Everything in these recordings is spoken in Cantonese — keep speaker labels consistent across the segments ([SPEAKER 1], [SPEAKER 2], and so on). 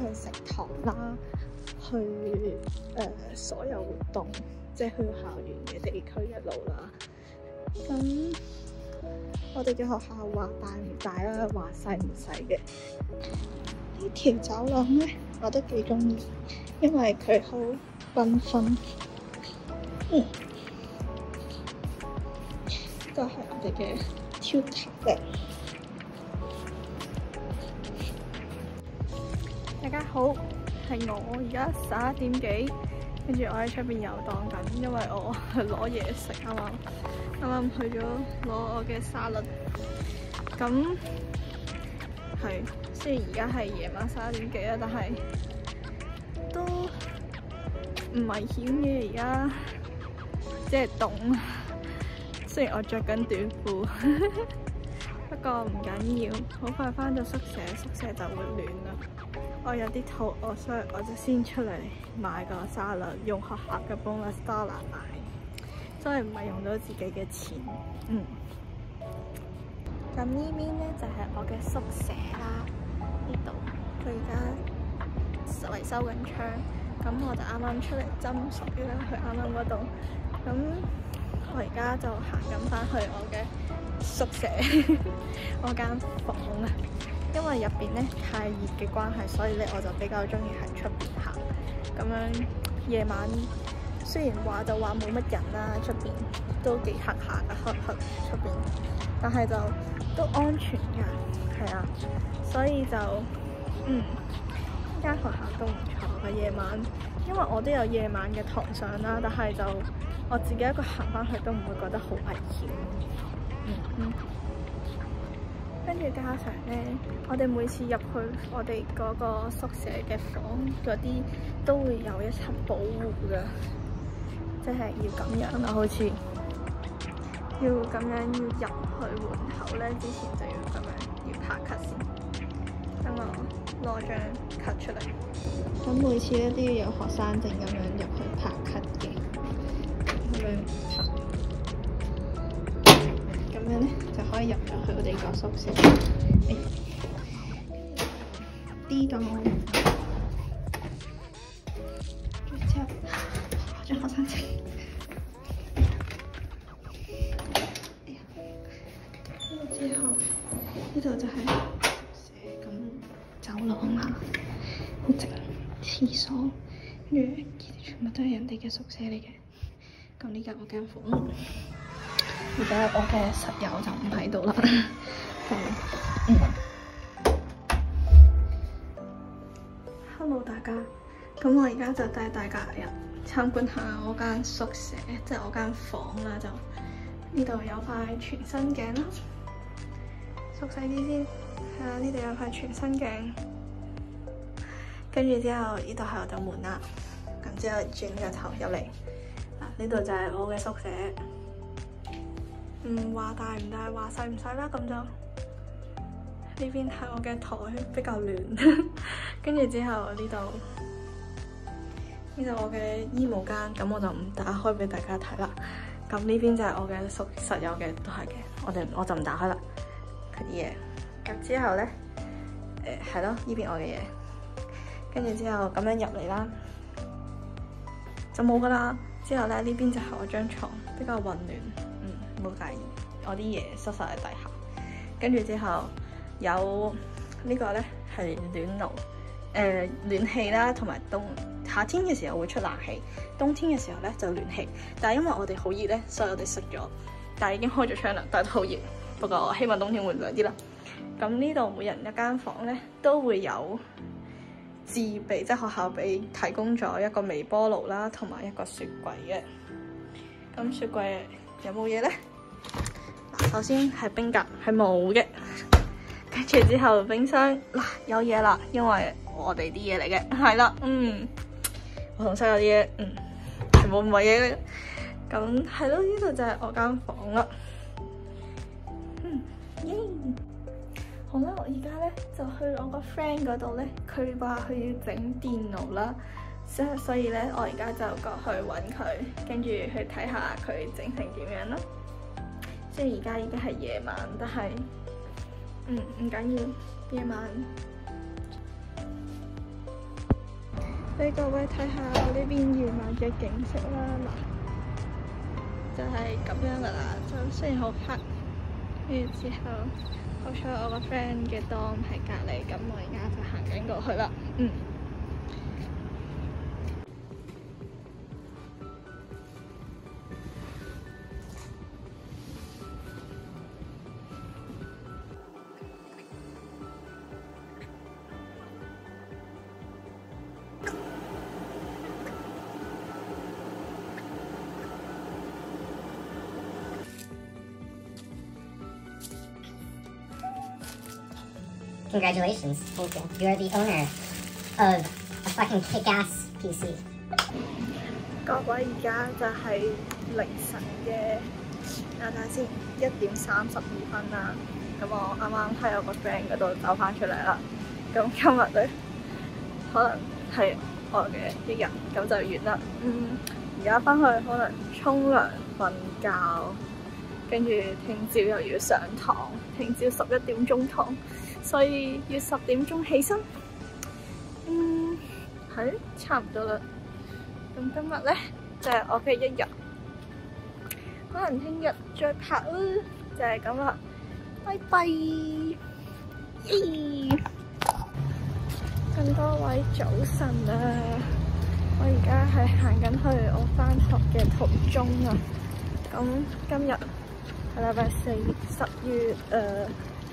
[SPEAKER 1] 去食堂啦，去所有活動，即係去校園嘅地區嘅路啦。咁我哋嘅學校話大唔大啦，話細唔細嘅。呢條走廊咧，我都幾中意，因為佢好繽紛。都係我哋嘅跳台嘅。大家好，係我而家11點幾，跟住我喺出邊遊蕩緊，因為我去攞嘢食啊嘛。啱啱去咗攞我嘅沙律。咁係雖然而家係夜晚11點幾啦，但係都唔危險嘅。而家即係凍。雖然我着緊短褲，不過唔緊要，好快返到宿舍，宿舍就會暖啦。我有啲肚餓，所以我就先出嚟買個沙律，用學校嘅 bonus dollar 買，所以唔係用到自己嘅錢。咁呢邊咧就係我嘅宿舍啦，呢度佢而家維修緊窗，咁我就啱啱出嚟斟水啦，去啱啱嗰度。咁我而家就行緊返去我嘅宿舍，我間房啊，因為入邊咧太熱嘅關係，所以咧我就比較中意喺出邊行。咁樣夜晚雖然話就話冇乜人啦，出邊都幾黑下噶，黑出邊，但係就都安全噶，係啊，所以就呢間學校都唔錯嘅夜晚，因為我都有夜晚嘅堂上啦，但係就我自己一個行返去都唔會覺得好危險。跟住加上咧，我哋每次入去我哋嗰個宿舍嘅房嗰啲都會有一層保護㗎，即係要咁樣啦，好似要咁樣要入去門口咧，之前就要咁樣要拍卡先。等我攞張卡出嚟。咁每次咧都要有學生證咁樣入去拍卡嘅。咁樣咧就可以入咗去我哋個宿舍。呢度，之後攞張學生證。之後呢度就係宿舍咁走廊啦，好靜，廁所，跟住呢啲全部都係人哋嘅宿舍嚟嘅。咁呢間我間房，而家我嘅室友就唔喺度啦。Hello 大家，咁我而家就帶大家入參觀下我間宿舍，即係我間房啦。就呢度有塊全身鏡啦，縮細啲先。係啊，呢度有塊全身鏡，跟住之後呢度係我道門啦。咁之後轉個頭入嚟。呢度就係我嘅宿舍，話大唔大，話細唔細啦。咁就呢邊係我嘅台，比較亂。跟住之後呢度我嘅衣帽間，咁我就唔打開俾大家睇啦。咁呢邊就係我嘅室友嘅，都係嘅。我就唔打開啦，佢啲嘢。咁之後咧，係咯，呢邊我嘅嘢。跟住之後咁樣入嚟啦，就冇噶啦。之後咧，呢邊就係我張床，比較混亂，冇介意，我啲嘢塞晒喺底下。跟住之後有呢個咧係暖爐，暖氣啦，同埋夏天嘅時候會出冷氣，冬天嘅時候咧就暖氣。但係因為我哋好熱咧，所以我哋熄咗，但係已經開咗窗啦，但係都好熱。不過我希望冬天會涼啲啦。咁呢度每人一間房咧都會有自備，即係學校提供咗一個微波爐啦，同埋一個雪櫃嘅。咁雪櫃有冇嘢咧？嗱，首先係冰格係冇嘅，跟住之後冰箱嗱有嘢啦，因為我哋啲嘢嚟嘅，係啦，我同室友啲嘢，全部唔係嘢嘅。咁係咯，呢度就係我間房啦。好啦，我而家咧就去我個 friend 嗰度咧，佢話佢要整電腦啦，所以咧我而家就過去揾佢，跟住去睇下佢整成點樣啦。雖然而家已經係夜晚，但係唔緊要，夜晚俾各位睇下呢邊夜晚嘅景色啦，嗱，就係咁樣噶啦。就雖然好黑，跟住之後好彩我個 friend 嘅檔喺隔離，咁我而家就行緊過去啦。
[SPEAKER 2] Congratulations, you're the owner of a fucking kick-ass PC.
[SPEAKER 1] 各位，而家就係凌晨嘅，等下先1:32啦。咁我啱啱喺我個 friend 嗰度走翻出嚟啦。咁今日咧，可能係我嘅一日，咁就完啦。而家翻去可能沖涼、瞓覺，跟住聽朝又要上堂，聽朝11點鐘堂。所以要10點鐘起身，係差唔多啦。咁今日咧就係我嘅一日，可能聽日再拍啦，就係咁啦。拜拜。咁多位早晨啊！我而家係行緊去我返學嘅途中啊。咁今日係禮拜4，10月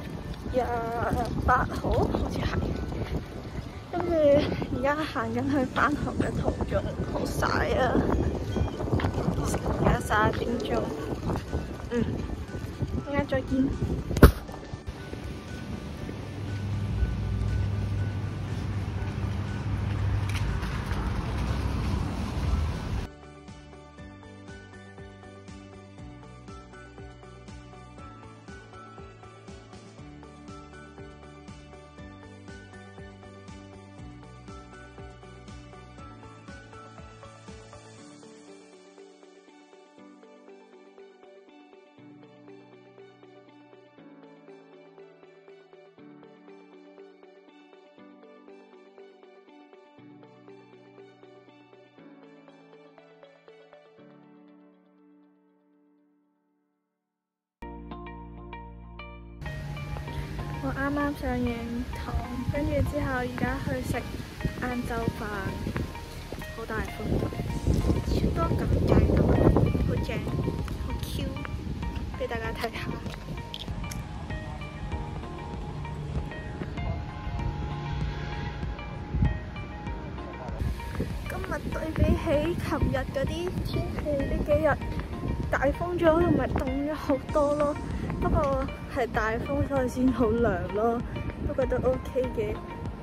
[SPEAKER 1] 28號，好似係。跟住而家行緊去返學嘅途中，好曬啊！而家11點鐘，陣間再見。我啱啱上完堂，跟住之後而家去食晏晝飯，好大風，超多咁大風，好正，好 Q， 俾大家睇下。今日對比起琴日嗰啲天氣，呢幾日大風咗同埋凍咗好多咯。不過係大風所以先好涼咯，不過都 OK 嘅。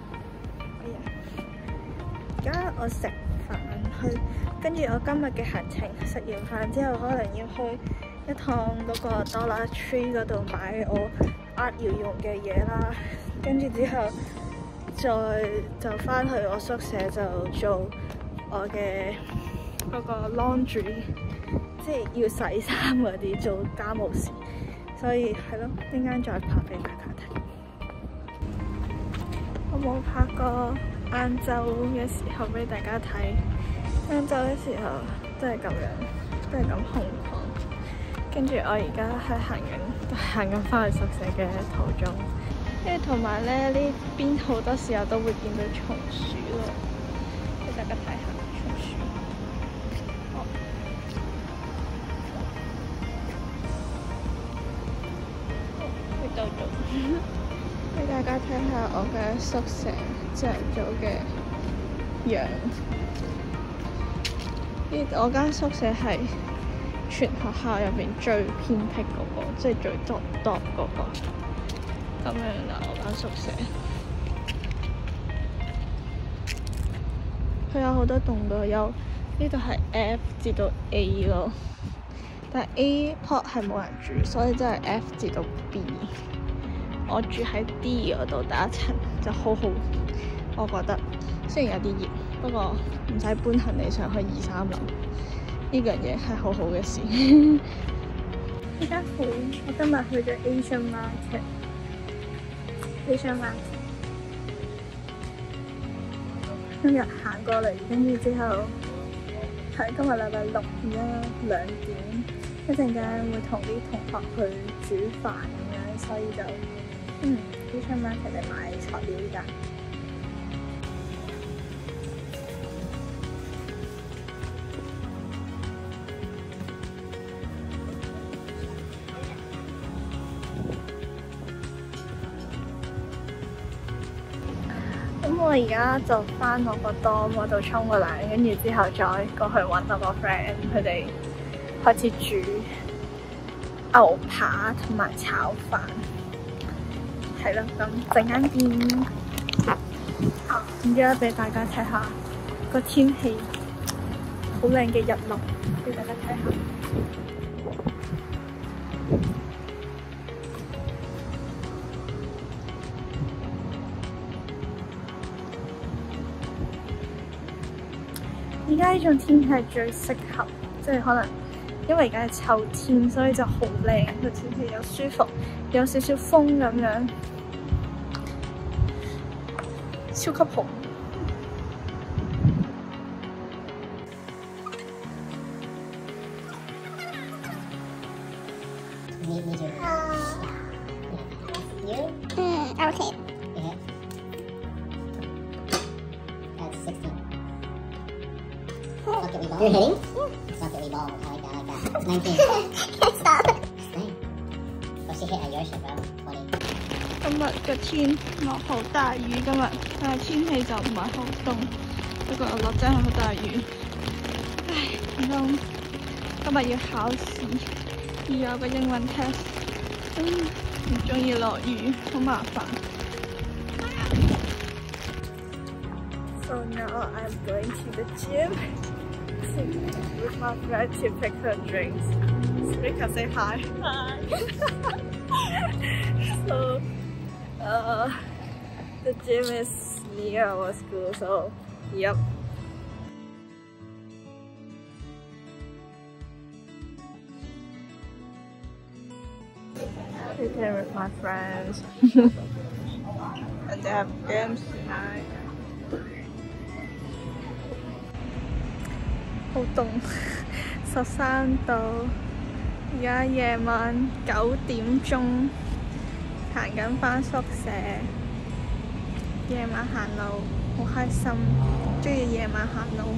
[SPEAKER 1] 而家我食飯去，跟住我今日嘅行程，食完飯之後可能要去一趟嗰個 Dollar Tree 嗰度買我 art 要用嘅嘢啦，跟住之後就翻去我宿舍就做我嘅嗰個 laundry， 即係要洗衫嗰啲，做家務事。所以係咯，陣間再拍俾大家睇。我冇拍過晏晝嘅時候俾大家睇，晏晝嘅時候都係咁樣，都係咁空曠。跟住我而家係行緊翻去宿舍嘅途中，跟住同埋咧呢邊好多時候都會見到松鼠咯，俾大家睇下松鼠。俾大家睇下我嘅宿舍朝頭早嘅樣。我間宿舍係全學校入邊最偏僻嗰個，即係最多嗰個。咁樣啦，我間宿舍。佢有好多棟都有，呢度係 F 至到 A 咯。但係 A plot 係冇人住，所以真係 F 至到 B。我住喺 D 嗰度第一層就好好，我覺得雖然有啲熱，不過唔使搬行李上去2、3樓，呢樣嘢係好好嘅事。依家好，我今日去咗 Asian Market。 今日行過嚟，跟住之後係今日禮拜六，而家2點，一陣間會同啲同學去煮飯咁樣，所以就去出 market 嚟買材料㗎。咁我而家就返我個 dorm 嗰度沖個涼，跟住之後再過去揾我個 friend，佢哋開始煮牛扒同埋炒飯。係咯，咁陣間見。而家俾大家睇下個天氣，好靚嘅日落，俾大家睇下。而家呢種天氣係最適合，即係可能因為而家係秋天，所以就好靚，個天氣又舒服，有少少風咁樣，超級好。
[SPEAKER 2] I rotate. Yeah. That's 16. Bucket ball. You're hitting? Bucket ball. I like that. I like that. 19. Stop. Dang. What's she hit at your shit, bro? 20.
[SPEAKER 1] 今日嘅天落好大雨，今日但係天氣就唔係好凍，不過落真係好大雨。唉，唔通今日要考試，要有個英文 test， 唔中意落雨，好麻煩。So now I'm going to the gym with my friend to pick her drinks. Rika, say hi. Hi. So, the gym is near our school, so yep. Sitting with my friends, and they have games tonight. 好凍，13度。而家夜晚9點鐘，行緊返宿舍。夜晚行路好開心，中意夜晚行路。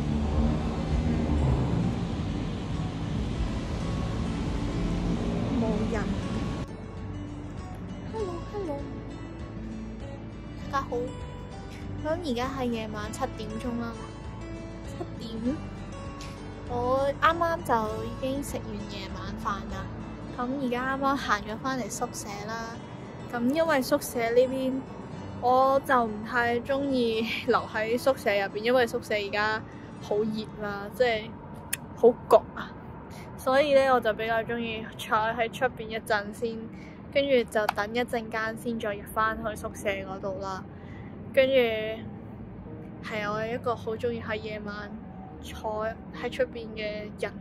[SPEAKER 1] 冇人。Hello， 大家好。咁而家係夜晚7點鐘啦。7點。我啱啱就已經食完夜晚飯啦，咁而家啱啱行咗返嚟宿舍啦。咁因為宿舍呢邊我就唔太中意留喺宿舍入邊，因為宿舍而家好熱啦，即係好焗啊，所以咧我就比較中意坐喺出邊一陣先，跟住就等一陣間先再入返去宿舍嗰度啦。跟住係我係一個好中意喺夜晚坐喺出邊嘅人，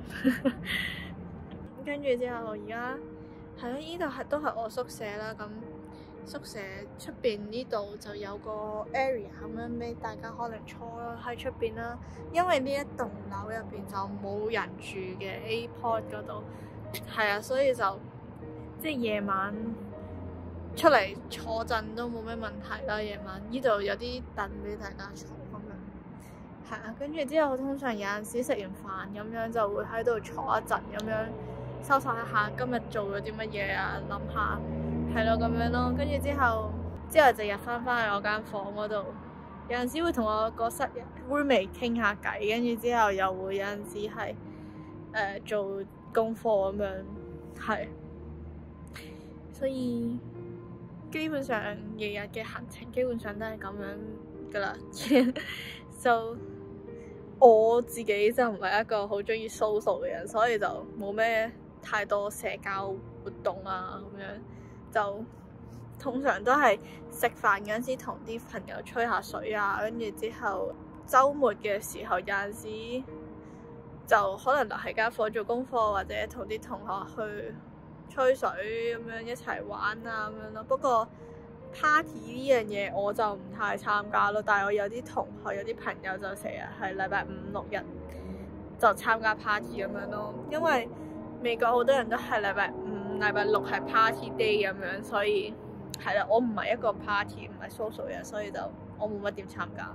[SPEAKER 1] 跟住之後而家係咯，依度都係我宿舍啦。咁宿舍出邊呢度就有個 area 咁樣俾大家可能坐喺出邊啦。因為呢一棟樓入邊就冇人住嘅 A port 嗰度，係啊，所以就即係夜晚出嚟坐陣都冇咩問題啦。夜晚呢度有啲凳俾大家坐。係啊，跟住之後通常有陣時食完飯咁樣就會喺度坐一陣咁樣，收拾一下今日做咗啲乜嘢啊，諗下係咯咁樣咯。跟住之後就入翻去我間房嗰度，有陣時會同我個室友 roommate 傾下偈，跟住之後又會有陣時係做功課咁樣，係。所以基本上日日嘅行程基本上都係咁樣噶啦，就。我自己就唔係一個好中意 social 嘅人，所以就冇咩太多社交活動啊咁樣，就通常都係食飯嗰陣時同啲朋友吹下水啊，跟住之後週末嘅時候有陣時就可能留喺間房做功課，或者同啲同學去吹水咁樣一齊玩啊咁樣咯。不過 party 呢樣嘢我就唔太參加咯，但係我有啲同學有啲朋友就成日係禮拜五六日就參加 party 咁樣咯，因為美國好多人都係禮拜五、禮拜六係 party day 咁樣，所以係啦，我唔係一個 party 唔係 social 嘅，所以就我冇乜點參加。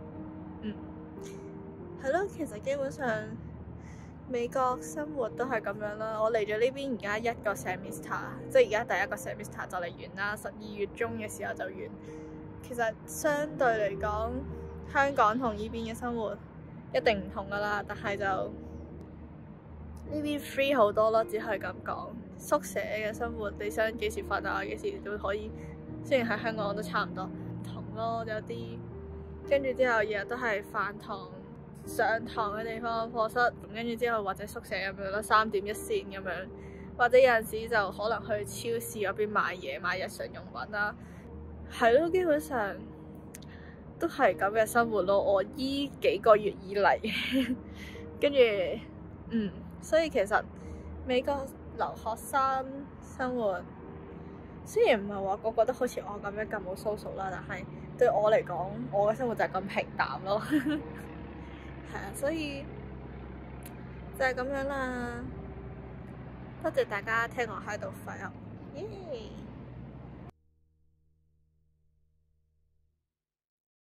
[SPEAKER 1] 係咯，其實基本上美國生活都係咁樣啦。我嚟咗呢邊而家一個 semester， 即係而家第一個 semester 就嚟完啦，12月中嘅時候就完。其實相對嚟講，香港同呢邊嘅生活一定唔同噶啦，但係就呢邊 free 好多咯，只係咁講。宿舍嘅生活，你想幾時瞓啊，幾時都可以。雖然喺香港都差唔多，唔同咯，有啲跟住之後日日都係飯堂、上堂嘅地方、課室，咁跟住之後或者宿舍咁樣咯，3點一線咁樣，或者有陣時就可能去超市嗰邊買嘢、買日常用品啦，係咯，基本上都係咁嘅生活咯。我依幾個月以嚟，跟住所以其實美國留學生生活雖然唔係話個個都好似我咁樣咁冇 social 啦，但係對我嚟講，我嘅生活就係咁平淡咯。係啊，所以就係咁樣啦。多謝大家聽我喺度廢噏，耶！